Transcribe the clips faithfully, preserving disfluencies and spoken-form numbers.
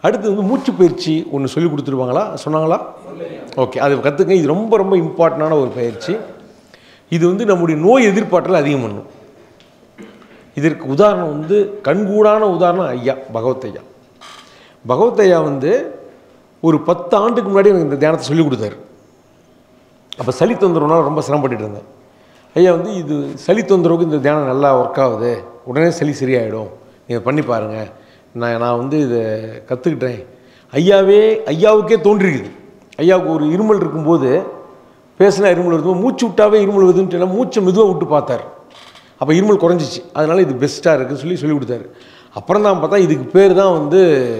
அடுத்து வந்து மூச்சு பயிற்சி ஒன்று சொல்லி கொடுத்துருவாங்களா, சொன்னாங்களா? ஓகே, அது கற்றுக்க. இது ரொம்ப ரொம்ப இம்பார்ட்டண்டான ஒரு பயிற்சி. இது வந்து நம்முடைய நோய் எதிர்ப்பாற்றல் அதிகம் பண்ணும். இதற்கு உதாரணம் வந்து கண்கூடான உதாரணம் ஐயா பகவத் ஐயா. பகவத் ஐயா வந்து ஒரு பத்து ஆண்டுக்கு முன்னாடி எனக்கு இந்த தியானத்தை சொல்லிக் கொடுத்தாரு. அப்போ சளி தொந்தரவுனால ரொம்ப சிரமப்பட்டுட்டு இருந்தேன். ஐயா வந்து இது சளி தொந்தரவுக்கு இந்த தியானம் நல்லா ஒர்க் ஆகுது, உடனே சளி சரியாயிடும், நீங்கள் பண்ணி பாருங்கள், நான் நான் வந்து இதை கற்றுக்கிட்டேன். ஐயாவே ஐயாவுக்கே தோன்றிருக்குது. ஐயாவுக்கு ஒரு இருமல் இருக்கும்போது, பேசினா இருமல் வருது, மூச்சு விட்டாவே இருமல் வருதுன்ட்டு மூச்சை மெதுவாக விட்டு பார்த்தார். அப்போ இருமல் குறைஞ்சிச்சு. அதனால் இது பெஸ்ட்டாக இருக்குதுன்னு சொல்லி சொல்லி கொடுத்தாரு. அப்புறம் தான் பார்த்தா இதுக்கு பேர் தான் வந்து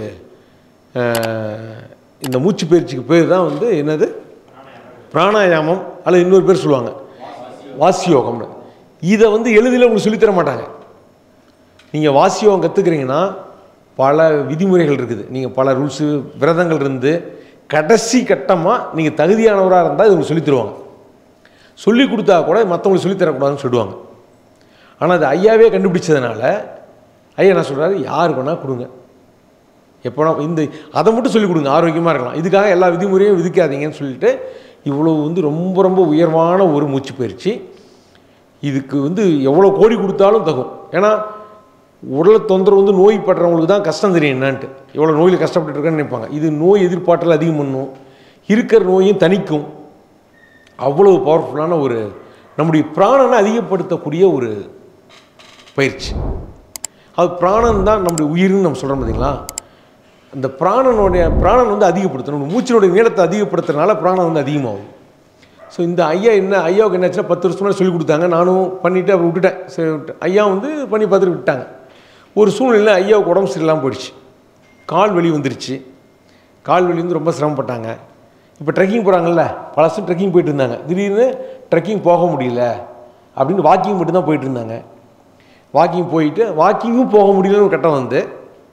இந்த மூச்சு பயிற்சிக்கு பேர் தான் வந்து என்னது, பிராணாயாமம், அல்லது இன்னொரு பேர் சொல்லுவாங்க வாசியோகம்னு. இதை வந்து எளிதில் உங்களுக்கு சொல்லித்தர மாட்டாங்க. நீங்கள் வாசியோகம் கற்றுக்கிறீங்கன்னா பல விதிமுறைகள் இருக்குது, நீங்கள் பல ரூல்ஸு விரதங்கள் இருந்து கடைசி கட்டமாக நீங்கள் தகுதியானவராக இருந்தால் இது உங்களுக்கு சொல்லித் தருவாங்க. சொல்லி கொடுத்தா கூட மற்றவங்களுக்கு சொல்லித்தரக்கூடாதுன்னு சொல்லுவாங்க. ஆனால் அது ஐயாவே கண்டுபிடிச்சதுனால ஐயா என்ன சொல்கிறாரு, யார் வேணால் கொடுங்க, எப்போனா இந்த அதை மட்டும் சொல்லிக் கொடுங்க, ஆரோக்கியமாக இருக்கலாம், இதுக்காக எல்லா விதிமுறையும் விதிக்காதீங்கன்னு சொல்லிட்டு இவ்வளோ வந்து ரொம்ப ரொம்ப உயர்வான ஒரு மூச்சு பயிற்சி. இதுக்கு வந்து எவ்வளோ கோடி கொடுத்தாலும் தகும். ஏன்னா உடல் தொந்தரவு வந்து நோய் படுறவங்களுக்கு தான் கஷ்டம் தெரியும் என்னான்ட்டு, எவ்வளோ நோயில் கஷ்டப்பட்டு இருக்கேன்னு நினைப்பாங்க. இது நோய் எதிர்ப்பாற்றல் அதிகம் பண்ணும், இருக்கிற நோயும் தணிக்கும். அவ்வளோ பவர்ஃபுல்லான ஒரு நம்முடைய பிராணனை அதிகப்படுத்தக்கூடிய ஒரு பயிற்சி. அது பிராணன் தான் நம்முடைய உயிர்னு நம்ம சொல்கிறோம் பார்த்தீங்களா. அந்த பிராணனுடைய பிராணன் வந்து அதிகப்படுத்தணும், மூச்சினுடைய நீளத்தை அதிகப்படுத்துறதுனால பிராணம் வந்து அதிகமாகும். ஸோ இந்த ஐயா என்ன ஐயாவுக்கு என்னாச்சுன்னா பத்து வருஷம் முன்னாடி சொல்லிக் கொடுத்தாங்க, நானும் பண்ணிவிட்டு அப்புறம் விட்டுட்டேன். சரி விட்டு ஐயா வந்து பண்ணி பார்த்துட்டு விட்டாங்க. ஒரு சூழ்நிலையில் ஐயாவுக்கு உடம்பு சரியில்லாமல் போயிடுச்சு, கால் வலி வந்துருச்சு. கால் வலி வந்து ரொம்ப சிரமப்பட்டாங்க. இப்போ ட்ரெக்கிங் போகிறாங்கல்ல, பல வருஷம் ட்ரெக்கிங் போயிட்டு இருந்தாங்க, திடீர்னு ட்ரெக்கிங் போக முடியல அப்படின்னு வாக்கிங் மட்டும்தான் போயிட்டு இருந்தாங்க. வாக்கிங் போயிட்டு வாக்கிங்கும் போக முடியலன்னு ஒரு கட்டம் வந்து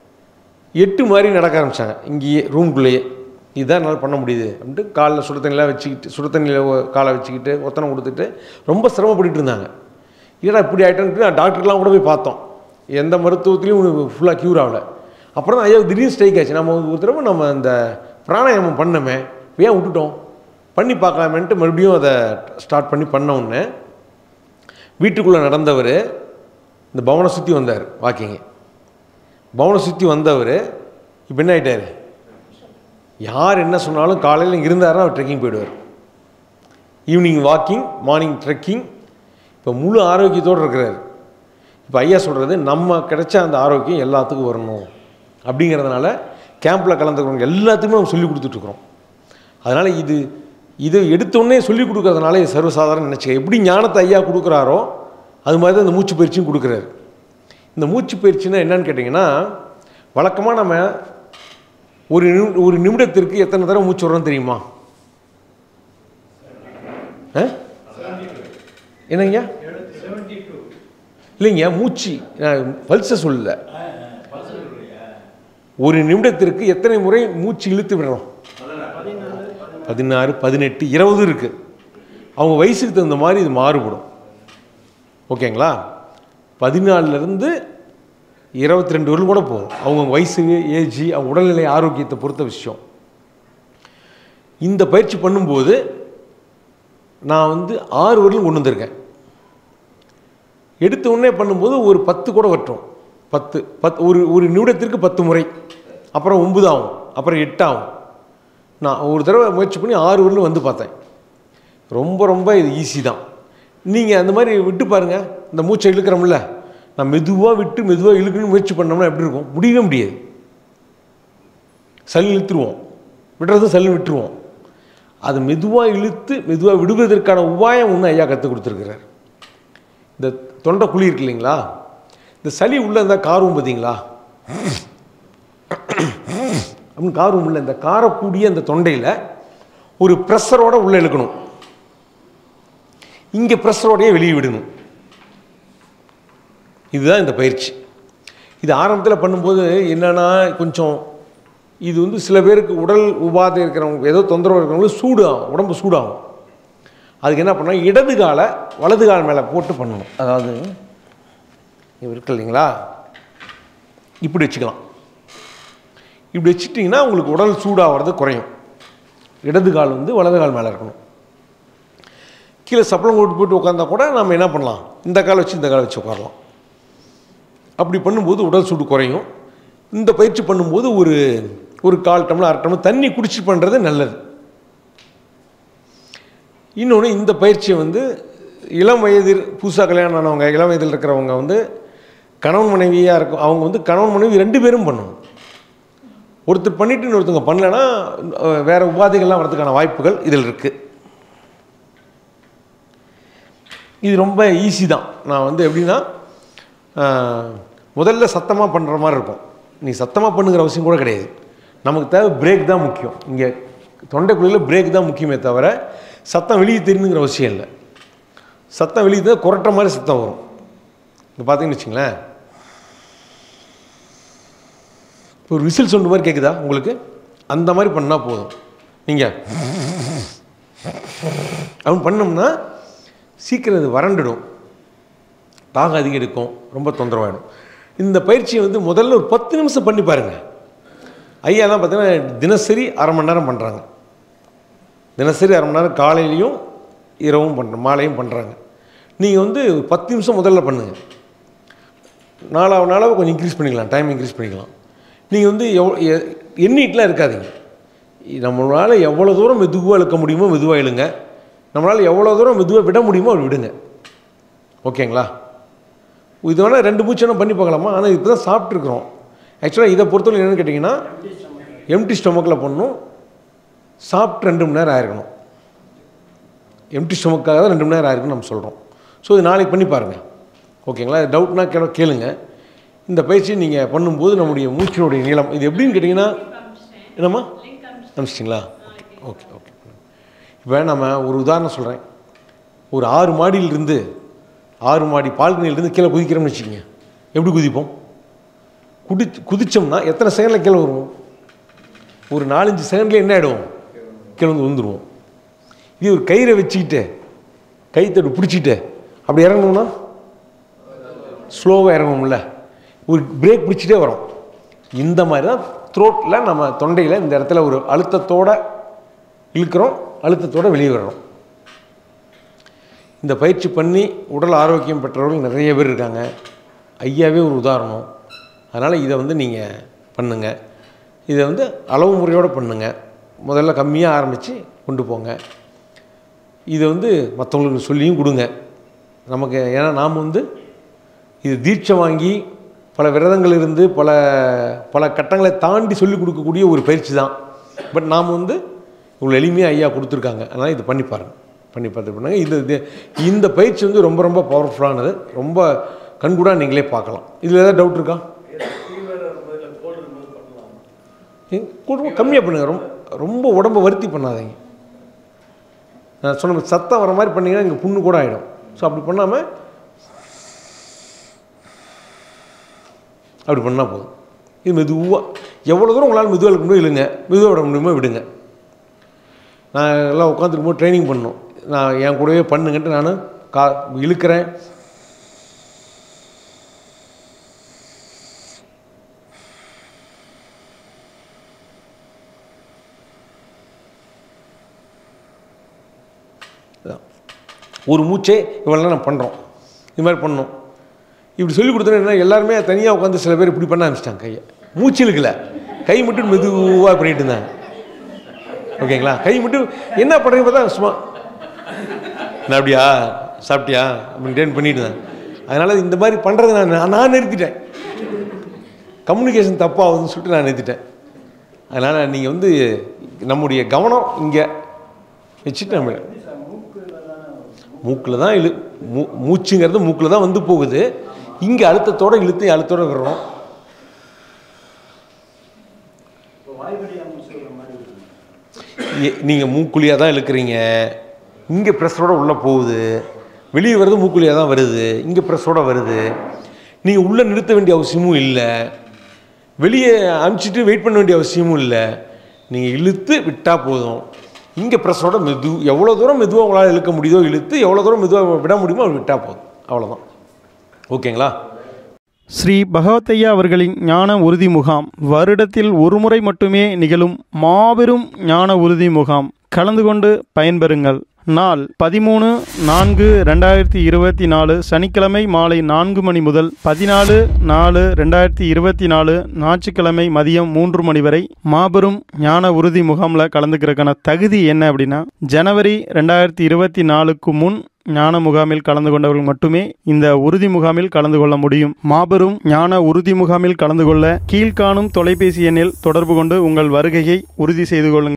எட்டு மாதிரி நடக்க ஆரம்பித்தாங்க இங்கேயே ரூம்குள்ளேயே. இதுதான் என்னால் பண்ண முடியுது அப்படின்ட்டு காலில் சுடு தண்ணியெலாம் வச்சுக்கிட்டு சுடு தண்ணியில் காலை வச்சுக்கிட்டு ஒத்தனை கொடுத்துட்டு ரொம்ப சிரமப்பட்டு இருந்தாங்க. ஏன்னா இப்படி ஆகிட்டோன்ட்டு நான் டாக்டர்லாம் கூட போய் பார்த்தோம், எந்த மருத்துவத்துலேயும் ஃபுல்லாக க்யூர் ஆகலை. அப்புறம் தான் ஐயா திடீர்னு ஸ்ட்ரைக் ஆச்சு, நம்ம ஒரு தடவை நம்ம அந்த பிராணாயாமம் பண்ணமே ஏன் விட்டுட்டோம், பண்ணி பார்க்கலாமேன்ட்டு மறுபடியும் அதை ஸ்டார்ட் பண்ணி பண்ண உடனே வீட்டுக்குள்ளே நடந்தவர் இந்த பவனை சுற்றி வந்தார் வாக்கிங்கு. பவனை சுற்றி வந்தவர் இப்போ என்ன ஆகிட்டார், யார் என்ன சொன்னாலும் காலையில் இங்கே இருந்தாருன்னா அவர் ட்ரெக்கிங் போயிடுவார். ஈவினிங் வாக்கிங், மார்னிங் ட்ரெக்கிங், இப்போ முழு ஆரோக்கியத்தோடு இருக்கிறார். இப்போ ஐயா சொல்கிறது நம்ம கிடைச்ச அந்த ஆரோக்கியம் எல்லாத்துக்கும் வரணும் அப்படிங்கிறதுனால கேம்பில் கலந்துக்கிறவங்க எல்லாத்துக்குமே நம்ம சொல்லிக் கொடுத்துட்ருக்குறோம். அதனால் இது இது எடுத்தோடனே சொல்லிக் கொடுக்கறதுனால இது சர்வசாதாரணம் நினச்சிக்க. எப்படி ஞானத்தை ஐயா கொடுக்குறாரோ அது மாதிரி தான் இந்த மூச்சு பயிற்சியும் கொடுக்குறாரு. இந்த மூச்சு பயிற்சின்னா என்னன்னு கேட்டிங்கன்னா, வழக்கமாக நம்ம ஒரு ஒரு நிமிடத்திற்கு எத்தனை தடவை மூச்சு வரோன்னு தெரியுமா? என்னங்க இல்லைங்க, மூச்சு பல்ச சொல்லல, ஒரு நிமிடத்திற்கு எத்தனை முறை மூச்சு இழுத்து விடுறோம்? பதினாறு, பதினெட்டு, இருபது இருக்கு. அவங்க வயசுக்கு தகுந்த மாதிரி இது மாறுபடும். ஓகேங்களா? பதினாலுலேருந்து இருபத்தி ரெண்டு வரலும் கூட போகும். அவங்க வயசு, ஏஜ், அவங்க உடல்நிலை, ஆரோக்கியத்தை பொறுத்த விஷயம். இந்த பயிற்சி பண்ணும்போது நான் வந்து ஆறு வரலும் கொண்டு வந்திருக்கேன். எடுத்த உடனே பண்ணும்போது ஒரு பத்து கூட வட்டும், பத்து பத் ஒரு ஒரு நிமிடத்திற்கு பத்து முறை, அப்புறம் ஒன்பது ஆகும், அப்புறம் எட்டு ஆகும். நான் ஒரு தடவை முயற்சி பண்ணி ஆறு வரலும் வந்து பார்த்தேன். ரொம்ப ரொம்ப இது ஈஸி தான். நீங்கள் அந்த மாதிரி விட்டு பாருங்கள். இந்த மூச்சை இழுக்கிறோம்ல, நான் மெதுவாக விட்டு மெதுவாக இழுக்கணும்னு முயற்சி பண்ணோம்னா எப்படி இருக்கும்? முடியவே முடியாது. சளி இழுத்துருவோம், விடுறது சளி விட்டுருவோம். அது மெதுவாக இழுத்து மெதுவாக விடுவதற்கான உபாயம் ஒன்று ஐயா கற்றுக் கொடுத்துருக்கிறார். இந்த தொண்டை குழி இருக்கு இல்லைங்களா, இந்த சளி உள்ளே இருந்தால் காரும் பார்த்தீங்களா, அப்படின்னு காரும் உள்ள இந்த காரக்கூடிய அந்த தொண்டையில் ஒரு ப்ரெஷரோட உள்ளே இழுக்கணும், இங்கே ப்ரெஷரோடையே வெளியே விடணும். இதுதான் இந்த பயிற்சி. இது ஆரம்பத்தில் பண்ணும்போது என்னென்னா கொஞ்சம் இது வந்து சில பேருக்கு உடல் உபாதை இருக்கிறவங்க, ஏதோ தொந்தரவு இருக்கிறவங்களுக்கு சூடு ஆகும், உடம்பு சூடாகும். அதுக்கு என்ன பண்ணால் இடது காலை வலது கால் மேலே போட்டு பண்ணணும். அதாவது இவர் இருக்கு இல்லைங்களா, இப்படி வச்சுக்கலாம். இப்படி வச்சுட்டிங்கன்னா உங்களுக்கு உடல் சூடாகிறது குறையும். இடது கால் வந்து வலது கால் மேலே இருக்கணும். கீழே சப்பளம் போட்டு போட்டு உட்காந்தா கூட நம்ம என்ன பண்ணலாம், இந்த கால் வச்சு இந்த கால் வச்சு உட்காரலாம். அப்படி பண்ணும்போது உடல் சூடு குறையும். இந்த பயிற்சி பண்ணும்போது ஒரு ஒரு கால் டம்ளர் அரை டம்ளர் தண்ணி குடிச்சு பண்ணுறது நல்லது. இன்னொன்று, இந்த பயிற்சியை வந்து இளம் வயதில் புதுசாக கல்யாணம் ஆனவங்க, இளம் வயதில் இருக்கிறவங்க வந்து கணவன் மனைவியாக இருக்கும், அவங்க வந்து கணவன் மனைவி ரெண்டு பேரும் பண்ணணும். ஒருத்தர் பண்ணிட்டு இன்னொருத்தவங்க பண்ணலைன்னா வேறு உபாதைகள்லாம் வரதுக்கான வாய்ப்புகள் இதில் இருக்குது. இது ரொம்ப ஈஸி தான். நான் வந்து எப்படின்னா, முதல்ல சத்தமாக பண்ணுற மாதிரி இருக்கும். நீ சத்தமாக பண்ணுங்கிற அவசியம் கூட கிடையாது. நமக்கு தேவை பிரேக் தான் முக்கியம். இங்கே தொண்டைக்குள்ளில் பிரேக் தான் முக்கியமே தவிர சத்தம் வெளியே தெரியுங்கிற அவசியம் இல்லை. சத்தம் வெளியே தான் குரட்ட மாதிரி சத்தம் வரும். இங்கே பார்த்தீங்கன்னு வச்சுங்களேன், ஒரு விசில் சவுண்டு மாதிரி கேட்குதா உங்களுக்கு? அந்த மாதிரி பண்ணால் போதும். நீங்கள் அவன் பண்ணோம்னா சீக்கிரம் அது வறண்டுடும், தாகம் அதிகம் எடுக்கும், ரொம்ப தொந்தரவாயிடும். இந்த பயிற்சியை வந்து முதல்ல ஒரு பத்து நிமிஷம் பண்ணி பாருங்கள். ஐயாலாம் பார்த்தீங்கன்னா தினசரி அரை மணி நேரம் பண்ணுறாங்க. தினசரி அரை மணி நேரம் காலையிலையும் இரவும் பண்ணுற மாலையும் பண்ணுறாங்க. நீங்கள் வந்து பத்து நிமிஷம் முதல்ல பண்ணுங்கள். நாலாவது நாளாக கொஞ்சம் இன்க்ரீஸ் பண்ணிக்கலாம், டைம் இன்க்ரீஸ் பண்ணிக்கலாம். நீங்கள் வந்து எவ் எண்ணிட்டுலாம் இருக்காதீங்க. நம்மளால் எவ்வளோ தூரம் மெதுவாக இழுக்க முடியுமோ மெதுவாக இழுங்க. நம்மளால் எவ்வளோ தூரம் மெதுவாக விட முடியுமோ அப்படி விடுங்க. ஓகேங்களா? இது வேணால் ரெண்டு மூச்சு வேணால் பண்ணி பார்க்கலாமா? ஆனால் இப்போ தான் சாப்பிட்ருக்குறோம். ஆக்சுவலாக இதை பொறுத்தவரை என்னென்னு கேட்டிங்கன்னா, எம்டி ஸ்டொமக்கில் பண்ணணும். சாப்பிட்டு ரெண்டு மணி நேரம் ஆயிருக்கணும். எம்டி ஸ்டொமக்காக தான் ரெண்டு மணி நேரம் ஆயிருக்குன்னு நம்ம சொல்கிறோம். ஸோ இது நாளைக்கு பண்ணி பாருங்கள். ஓகேங்களா? டவுட்னா கே கேளுங்க. இந்த பயிற்சி நீங்கள் பண்ணும்போது நம்முடைய மூச்சினுடைய நீளம் இது எப்படின்னு கேட்டிங்கன்னா, என்னம்மா அனுப்பிச்சிட்டிங்களா? Okay okay okay. இப்போ நம்ம ஒரு உதாரணம் சொல்கிறேன். ஒரு ஆறு மாடியிலிருந்து ஆறு மாடி பால்கனியிலிருந்து கீழே குதிக்கிறோம்னு வச்சுக்கோங்க. எப்படி குதிப்போம்? குதி குதித்தோம்னா எத்தனை செகண்டில் கீழே வருவோம்? ஒரு நாலஞ்சு செகண்ட்லேயே என்ன ஆகிடுவோம்? கீழே வந்து விழுந்துருவோம். இது ஒரு கயிறை வச்சுக்கிட்டு கைத்தட்டு பிடிச்சிட்டு அப்படி இறங்கணும்னா ஸ்லோவாக இறங்கணும்ல, ஒரு பிரேக் பிடிச்சிட்டே வரும். இந்த மாதிரி தான் த்ரோட்டில் நம்ம தொண்டையில் இந்த இடத்துல ஒரு அழுத்தத்தோடு இழுக்கிறோம், அழுத்தத்தோடு வெளியே வர்றோம். இந்த பயிற்சி பண்ணி உடல் ஆரோக்கியம் பெற்றவர்கள் நிறைய பேர் இருக்காங்க. ஐயாவே ஒரு உதாரணம். அதனால் இதை வந்து நீங்கள் பண்ணுங்கள். இதை வந்து அளவு முறையோடு பண்ணுங்கள். முதல்ல கம்மியாக ஆரம்பித்து கொண்டு போங்க. இதை வந்து மற்றவங்களுக்கு சொல்லியும் கொடுங்க நமக்கு. ஏன்னா நாம் வந்து இது தீட்சை வாங்கி பல விரதங்கள் இருந்து பல பல கட்டங்களை தாண்டி சொல்லிக் கொடுக்கக்கூடிய ஒரு பயிற்சி தான். பட் நாம் வந்து இவ்வளோ எளிமையாக ஐயா கொடுத்துருக்காங்க. அதனால் இது பண்ணி பாருங்கள், பண்ணி பார்த்து பண்ணுங்க. இது இந்த பயிற்சி வந்து ரொம்ப ரொம்ப பவர்ஃபுல்லானது. ரொம்ப கண்கூடாக நீங்களே பார்க்கலாம். இதில் ஏதாவது டவுட் இருக்கா? கூட கம்மியாக பண்ணுங்கள். ரொம்ப ரொம்ப உடம்பை வருத்தி பண்ணாதீங்க. நான் சொன்ன சத்தம் வர மாதிரி பண்ணிங்கன்னா இங்கே புண்ணு கூட ஆகிடும். ஸோ அப்படி பண்ணாமல் அப்படி பண்ணால் போதும். இது மெதுவாக எவ்வளோ தூரம் உங்களால் மெதுவாக இருக்க முடியும் இல்லைங்க, மெதுவாக விட முடியுமோ விடுங்க. நான் எல்லாம் உட்காந்துருக்கும் போது ட்ரைனிங் பண்ணணும். நான் என் கூடவே பண்ணுங்கன்ட்டு நான் கா இழுக்கிறேன். ஒரு மூச்சே இவ்வளோ நான் பண்ணுறோம். இது மாதிரி பண்ணணும். இப்படி சொல்லி கொடுத்தோன்னா எல்லாருமே தனியாக உட்காந்து சில பேர் இப்படி பண்ண ஆரம்பிச்சிட்டாங்க. கையை மூச்சு இழுக்கல, கை மட்டும் மெதுவாக பண்ணிட்டு இருந்தாங்க. ஓகேங்களா? கை மட்டும் என்ன பண்ணுறீங்க பார்த்தா சும்மா நான் அப்படியா சாப்பிட்டியா அப்படின்னு பண்ணிட்டு இருந்தேன். அதனால் இந்த மாதிரி பண்ணுறது நான் நான் நிறுத்திட்டேன். கம்யூனிகேஷன் தப்பாகுதுன்னு சொல்லிட்டு நான் நிறுத்திட்டேன். அதனால் நீங்கள் வந்து நம்முடைய கவனம் இங்கே வச்சுட்டு நம்ம மூக்கில் தான் இழு மூ மூச்சுங்கிறது மூக்கில் தான் வந்து போகுது. இங்கே அழுத்தத்தோடு இழுத்து அழுத்தோடு விடுறோம். நீங்கள் மூக்குழியாக தான் இழுக்கிறீங்க. இங்கே ப்ரெஷரோடு உள்ளே போகுது, வெளியே வருது மூக்குழியாக தான் வருது, இங்கே ப்ரெஷரோடு வருது. நீங்கள் உள்ளே நிறுத்த வேண்டிய அவசியமும் இல்லை, வெளியே அனுப்பிச்சிட்டு வெயிட் பண்ண வேண்டிய அவசியமும் இல்லை. நீங்கள் இழுத்து விட்டால் போதும். இங்கே ப்ரெஷரோட மெது எவ்வளோ தூரம் மெதுவாக உங்களால் இழுக்க முடியுதோ இழுத்து, எவ்வளோ தூரம் மெதுவாக விட முடியுமோ அது விட்டால் போதும். அவ்வளோதான். ஓகேங்களா? ஸ்ரீ பகவத்தையா அவர்களின் ஞான உறுதி முகாம் வருடத்தில் ஒருமுறை மட்டுமே நிகழும் மாபெரும் ஞான உறுதி முகாம். கலந்து கொண்டு பயன்பெறுங்கள். நாள் பதிமூணு நான்கு ரெண்டாயிரத்தி இருபத்தி நாலு சனிக்கிழமை மாலை நான்கு மணி முதல் பதினாலு நாலு ரெண்டாயிரத்தி இருபத்தி நாலு ஞாயிற்றுக்கிழமை மதியம் மூன்று மணி வரை மாபெரும் ஞான உறுதி முகாமில் கலந்துக்கிறதுக்கான தகுதி என்ன அப்படின்னா, ஜனவரி ரெண்டாயிரத்தி இருபத்தி நாலுக்கு முன் ஞான முகாமில் கலந்து கொண்டவர்கள் மட்டுமே இந்த உறுதி முகாமில் கலந்து கொள்ள முடியும். மாபெரும் ஞான உறுதி முகாமில் கலந்து கொள்ள கீழ்காணும் தொலைபேசி எண்ணில் தொடர்பு கொண்டு உங்கள் வருகையை உறுதி செய்து கொள்ளுங்கள்.